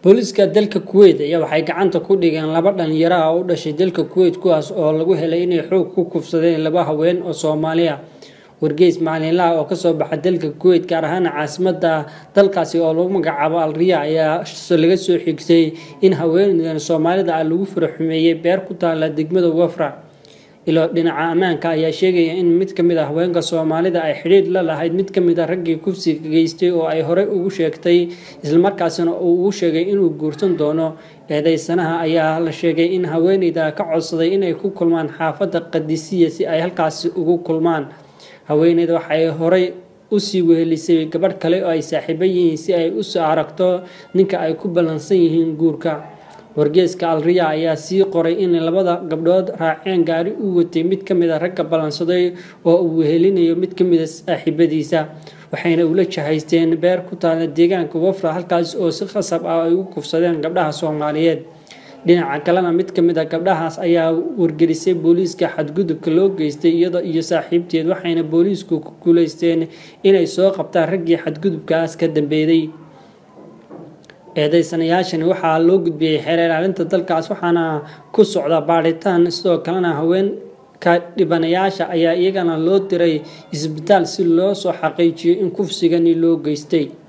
booliska dalka Kuwait ayaa waxay gacanta ku dhigeen laba dhalinyaro ah oo u dhashay dalka Kuwait kuwaas oo lagu helay inay xoog ku kufsadeen laba haween oo Soomaali ah. wargeys maalinlaha oo ka soo baxay dalka Kuwait gaar ahaan caasimadda dalkaasi oo lagu magacaabo Al Riyaad ayaa laga soo xigtay in haweeneydan Soomaalida lagu faraxumeeyay beer ku taala degmada Wafra. ilo dhinaca amaanka ayaa sheegaya in mid ka mid ah haweenka Soomaalida ay xiriir la lahayd mid ka mid ah raggii kufsiga geystay oo ay hore ugu sheegtay isla markaasna uu sheegay inuu guursan doono. eedeysanaha ayaa la sheegay in haweeneyda ka codsaday inay ku kulmaan xaafadda Qadisiya si ay halkaas ugu kulmaan. haweeneyda waxay hore u sii wehelisay gabadh kale oo ay saaxiibo yihiin si ay u soo aragto ninka ay ku balansan yihiin guurka. wargeyska Al Riyaad ayaa sii qoray in labada gabdhood raaceen gaari u watay mid ka mid ah ragga balansaday oo uu wehelinayo mid ka mid ah saaxiibadiisa, waxayna ula jahaysteen beer ku taala deegaanka Wafra halkaas oo si khasab ah ay u kufsadeen gabdhaha Soomaaliyeed. dhinaca kalena mid ka mid ah gabdhahaas ayaa wargelisay booliiska xadgudubka loo geystay iyada iyo saaxiibteed, waxayna booliisku ku guuleysteen inay soo qabtaan raggii xadgudubkaas ka dambeeyay. eedeysanayaashani waxaa loo gudbiyay xeer ilaalinta dalkaas waxaana ku socda baaritaan. sidoo kalena haweenka dhibanayaasha ayaa iyagana loo diray isbitaal si loo soo xaqiijiyo in kufsigani loo geystay.